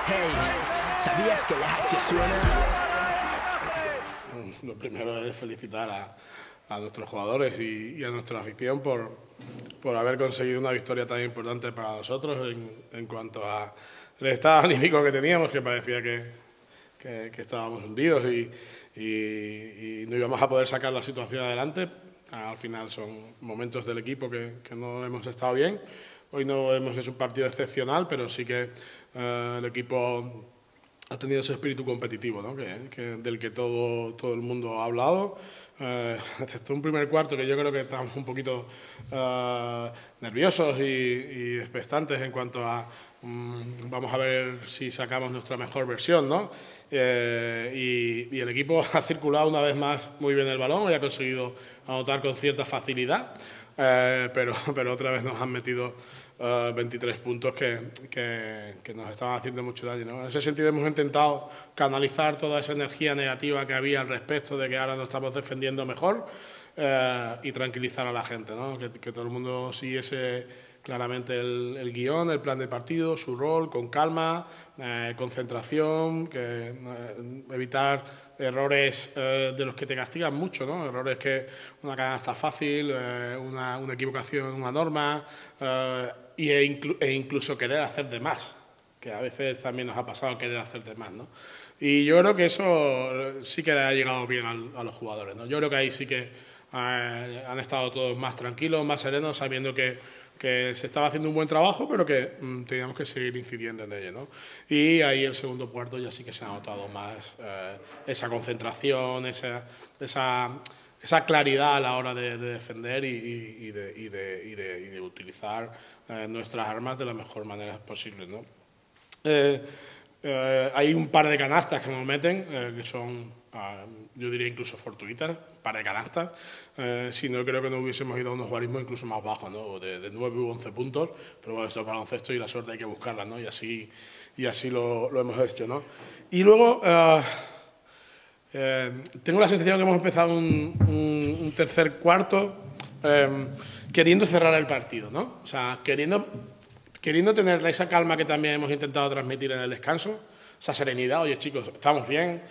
Hey, ¿sabías que la H suena? Lo primero es felicitar a nuestros jugadores y a nuestra afición por haber conseguido una victoria tan importante para nosotros en cuanto a el estado anímico que teníamos, que parecía que estábamos hundidos y no íbamos a poder sacar la situación adelante. Al final son momentos del equipo que no hemos estado bien. Hoy no hemos hecho un partido excepcional, pero sí que el equipo ha tenido ese espíritu competitivo, ¿no? Del que todo el mundo ha hablado, excepto un primer cuarto que yo creo que estábamos un poquito nerviosos y expectantes en cuanto a vamos a ver si sacamos nuestra mejor versión, ¿no? Y el equipo ha circulado una vez más muy bien el balón y ha conseguido anotar con cierta facilidad, pero otra vez nos han metido 23 puntos que nos estaban haciendo mucho daño, ¿no? En ese sentido hemos intentado canalizar toda esa energía negativa que había al respecto de que ahora nos estamos defendiendo mejor y tranquilizar a la gente, ¿no? Que todo el mundo siguiese claramente el guión, el plan de partido, su rol, con calma, concentración, evitar errores de los que te castigan mucho, ¿no? Errores que una canasta fácil, una equivocación en una norma e incluso querer hacer de más, que a veces también nos ha pasado querer hacer de más, ¿no? Y yo creo que eso sí que le ha llegado bien a los jugadores, ¿no? Yo creo que ahí sí que han estado todos más tranquilos, más serenos, sabiendo que se estaba haciendo un buen trabajo, pero que teníamos que seguir incidiendo en ello, ¿no? Y ahí el segundo cuarto ya sí que se ha notado más esa concentración, esa claridad a la hora de defender y de utilizar nuestras armas de la mejor manera posible, ¿no? Hay un par de canastas que nos meten, que son, yo diría, incluso fortuitas, un par de canastas. Si no, creo que no hubiésemos ido a unos jugarismos incluso más bajos, ¿no? De 9 u 11 puntos, pero bueno, esto es baloncesto y la suerte hay que buscarla, ¿no? Y así lo hemos hecho, ¿no? Y luego tengo la sensación que hemos empezado un tercer cuarto queriendo cerrar el partido, ¿no? O sea, queriendo tener esa calma que también hemos intentado transmitir en el descanso, esa serenidad. Oye, chicos, estamos bien,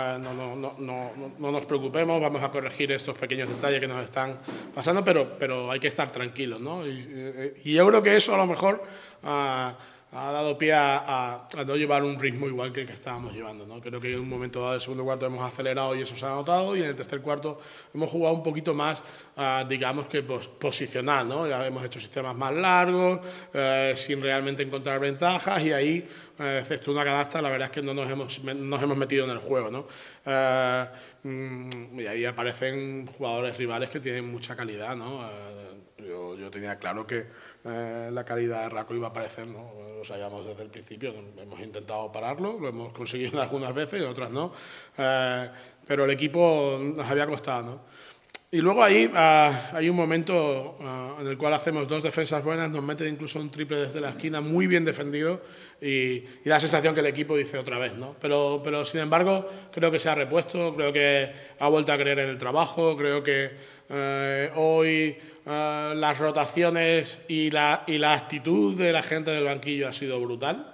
no nos preocupemos, vamos a corregir estos pequeños detalles que nos están pasando, pero hay que estar tranquilos, ¿no? Y yo creo que eso a lo mejor ha dado pie a no llevar un ritmo igual que el que estábamos llevando, ¿no? Creo que en un momento dado del segundo cuarto hemos acelerado y eso se ha notado, y en el tercer cuarto hemos jugado un poquito más, digamos que posicional, ¿no? Ya hemos hecho sistemas más largos, sin realmente encontrar ventajas, y ahí, excepto una canasta, la verdad es que no nos hemos metido en el juego, ¿no? Y ahí aparecen jugadores rivales que tienen mucha calidad, ¿no? Yo tenía claro que la calidad de Raco iba a aparecer, ¿no? Lo sabíamos desde el principio, hemos intentado pararlo, lo hemos conseguido algunas veces y otras no, pero el equipo nos había costado, ¿no? Y luego ahí hay un momento en el cual hacemos dos defensas buenas, nos mete incluso un triple desde la esquina muy bien defendido y da la sensación que el equipo dice otra vez, ¿no? Pero sin embargo creo que se ha repuesto, creo que ha vuelto a creer en el trabajo, creo que hoy las rotaciones y la actitud de la gente del banquillo ha sido brutal.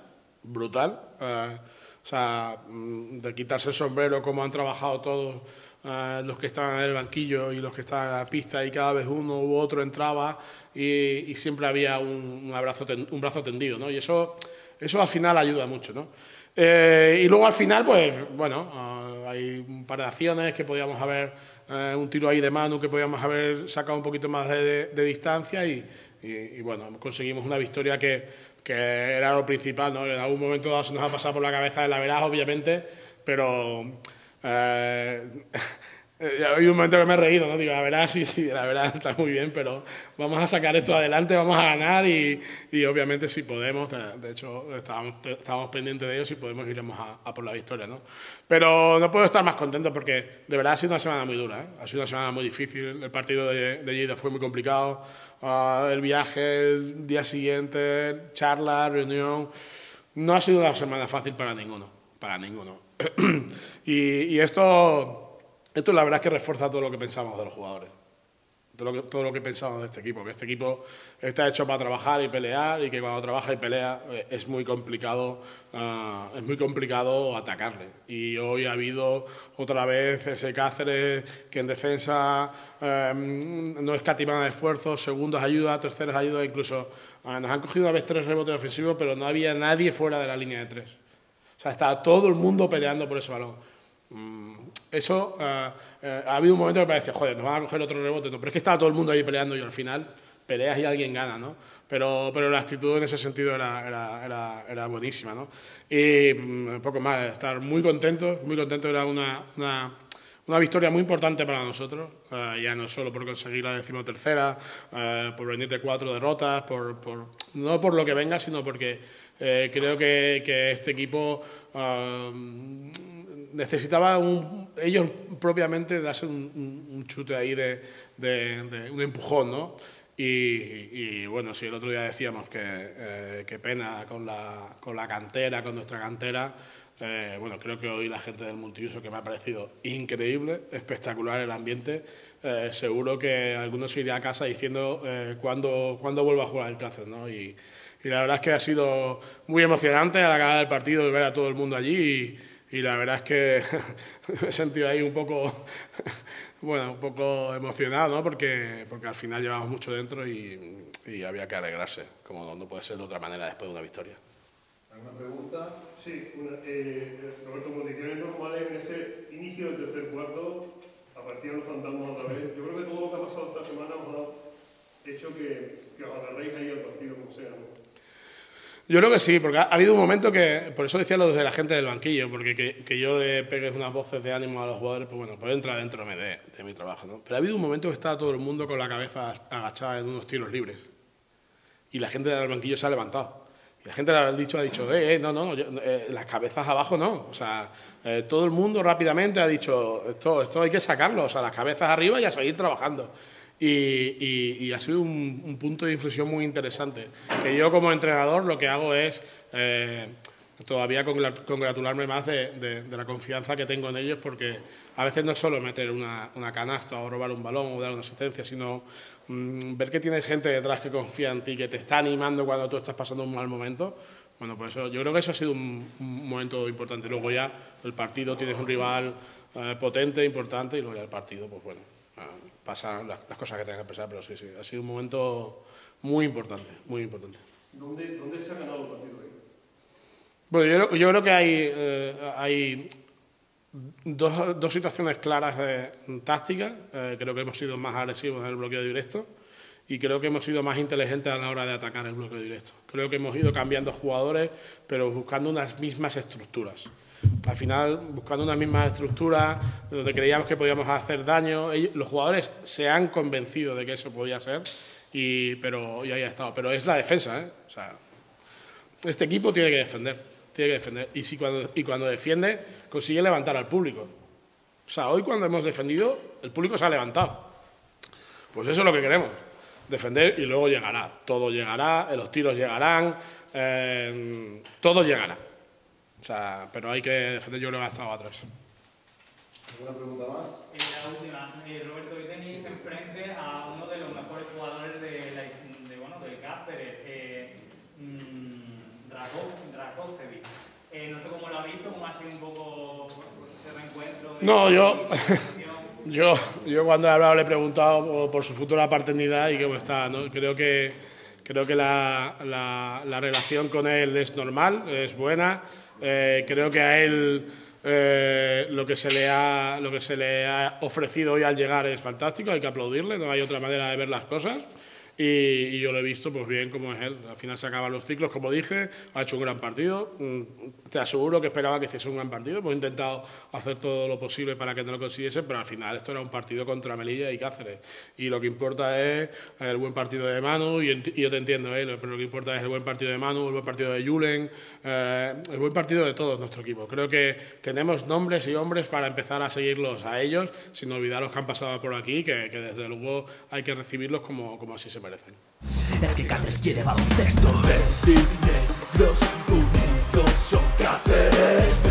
O sea, de quitarse el sombrero, como han trabajado todos los que estaban en el banquillo y los que estaban en la pista, y cada vez uno u otro entraba y siempre había un brazo tendido, ¿no? Y eso al final ayuda mucho, ¿no? Y luego al final, pues bueno, hay un par de acciones que podíamos haber, un tiro ahí de mano que podíamos haber sacado un poquito más de distancia y bueno, conseguimos una victoria que era lo principal, ¿no? En algún momento dado se nos ha pasado por la cabeza el averaje, obviamente, pero hay un momento que me he reído, ¿no? Digo, la verdad, sí, la verdad está muy bien, pero vamos a sacar esto adelante, vamos a ganar y obviamente si podemos, de hecho estábamos pendientes de ello, si podemos iremos a por la victoria, ¿no? Pero no puedo estar más contento porque de verdad ha sido una semana muy dura, ¿eh? Ha sido una semana muy difícil, el partido de Lleida fue muy complicado, el viaje, el día siguiente, charla, reunión, no ha sido una semana fácil para ninguno. Y esto la verdad es que refuerza todo lo que pensamos de los jugadores. todo lo que he pensado de este equipo, que este equipo está hecho para trabajar y pelear, y que cuando trabaja y pelea es muy complicado atacarle. Y hoy ha habido otra vez ese Cáceres que en defensa no escatimaba esfuerzos, segundas ayudas, terceras ayudas, incluso nos han cogido una vez 3 rebotes ofensivos, pero no había nadie fuera de la línea de 3. O sea, estaba todo el mundo peleando por ese balón. Eso ha habido un momento que parecía, joder, nos van a coger otro rebote, no, pero es que estaba todo el mundo ahí peleando y al final peleas y alguien gana, ¿no? Pero la actitud en ese sentido era buenísima, ¿no? Y poco más, estar muy contento, era una victoria muy importante para nosotros, ya no solo por conseguir la 13ª, por venir de 4 derrotas, no por lo que venga, sino porque creo que este equipo necesitaba ellos propiamente darse un chute ahí de un empujón, ¿no? Y bueno, si el otro día decíamos que pena con la cantera, con nuestra cantera, bueno, creo que hoy la gente del multiuso, que me ha parecido increíble, espectacular el ambiente, seguro que algunos se irá a casa diciendo cuándo vuelva a jugar el Cáceres, ¿no? Y la verdad es que ha sido muy emocionante al acabar el partido ver a todo el mundo allí y la verdad es que me he sentido ahí un poco emocionado, ¿no? Porque al final llevamos mucho dentro y había que alegrarse, como no puede ser de otra manera después de una victoria. ¿Alguna pregunta? Sí, Roberto, condiciones normales en ese inicio del tercer cuarto, aparecían los fantasmas otra vez. Yo creo que todo lo que ha pasado esta semana os ha hecho que os agarréis ahí al partido como sea, ¿no? Yo creo que sí, porque ha habido un momento que, por eso decía lo de la gente del banquillo, porque que yo le pegue unas voces de ánimo a los jugadores, pues bueno, pues entra dentro de mi trabajo, ¿no? Pero ha habido un momento que estaba todo el mundo con la cabeza agachada en unos tiros libres y la gente del banquillo se ha levantado. Y la gente ha dicho, no, las cabezas abajo no. O sea, todo el mundo rápidamente ha dicho, esto hay que sacarlo, o sea, las cabezas arriba y a seguir trabajando. Y ha sido un punto de inflexión muy interesante, que yo como entrenador lo que hago es todavía congratularme más de la confianza que tengo en ellos, porque a veces no es solo meter una canasta o robar un balón o dar una asistencia, sino ver que tienes gente detrás que confía en ti, que te está animando cuando tú estás pasando un mal momento. Bueno, pues yo creo que eso ha sido un momento importante. Luego ya el partido, tienes un rival potente, importante, y luego ya el partido, pues bueno, pasan las cosas que tengan que pasar, pero sí, ha sido un momento muy importante, muy importante. ¿Dónde se ha ganado el partido ahí? Bueno, yo creo que hay dos situaciones claras de táctica. Creo que hemos sido más agresivos en el bloqueo directo y creo que hemos sido más inteligentes a la hora de atacar el bloqueo directo. Creo que hemos ido cambiando jugadores, pero buscando unas mismas estructuras. Al final, buscando unas mismas estructuras donde creíamos que podíamos hacer daño, los jugadores se han convencido de que eso podía ser, y ahí ha estado. Pero es la defensa, ¿eh? O sea, este equipo tiene que defender. Y cuando defiende, consigue levantar al público. O sea, hoy cuando hemos defendido, el público se ha levantado. Pues eso es lo que queremos, defender, y luego llegará. Todo llegará, los tiros llegarán, todo llegará. O sea, pero hay que defender, yo creo que ha estado atrás. ¿Alguna pregunta más? La última. Roberto, hoy tenéis enfrente a uno de los mejores jugadores del Cáceres, Dragocevic. No sé cómo lo ha visto, cómo ha sido un poco ese reencuentro. No, yo cuando he hablado le he preguntado por su futura paternidad y cómo está, ¿no? Creo que la relación con él es normal, es buena. Creo que a él lo que se le ha ofrecido hoy al llegar es fantástico, hay que aplaudirle, no hay otra manera de ver las cosas. Y yo lo he visto pues bien como es él. Al final se acaban los ciclos, como dije, ha hecho un gran partido. Te aseguro que esperaba que hiciese un gran partido. Hemos intentado hacer todo lo posible para que no lo consiguiese, pero al final esto era un partido contra Melilla y Cáceres. Y lo que importa es el buen partido de Manu, y yo te entiendo, pero lo que importa es el buen partido de Manu, el buen partido de Julen, el buen partido de todo nuestro equipo. Creo que tenemos nombres y hombres para empezar a seguirlos a ellos, sin olvidar los que han pasado por aquí, que desde luego hay que recibirlos como así se merecen. Es que Cáceres quiere baloncesto. Negros unidos son Cáceres.